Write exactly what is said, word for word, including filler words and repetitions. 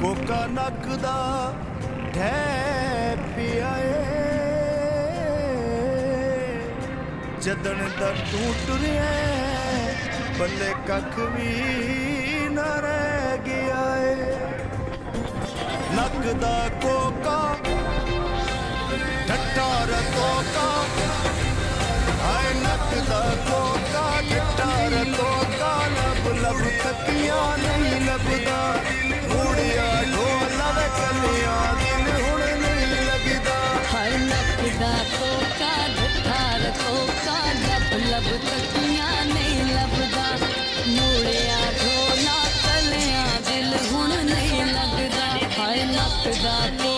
Coca नक दा ढै पिया जदन दा टूट रहा बल्ले कख भी न रह गया है। नक दा कोका ठट्ठा रतोका हाय नक दा कोका ठट्ठा रतोका लब लब तकिया नहीं लभदा मुड़िया ढोला वे कलिया दिल हुण नहीं लगदा। हाय नक दा कोका ठट्ठा रतोका लब लब तकिया नहीं लभदा मुड़िया ढोला कलिया दिल हुण नहीं लगदा। हाय नक दा